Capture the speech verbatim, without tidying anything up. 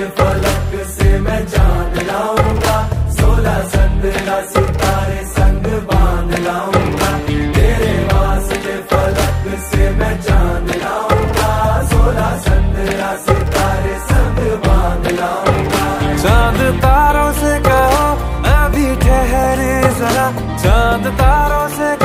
के फलक से मैं चांद लाऊंगा, सोलह संद्रा सितारे संग बांध लाऊंगा। तेरे वास्ते फलक से मैं चांद लाऊंगा, सोलह संद्रा सितारे संग बांध लाऊंगा। चांद तारों से कहो अभी ठहरे जरा, चांद तारों से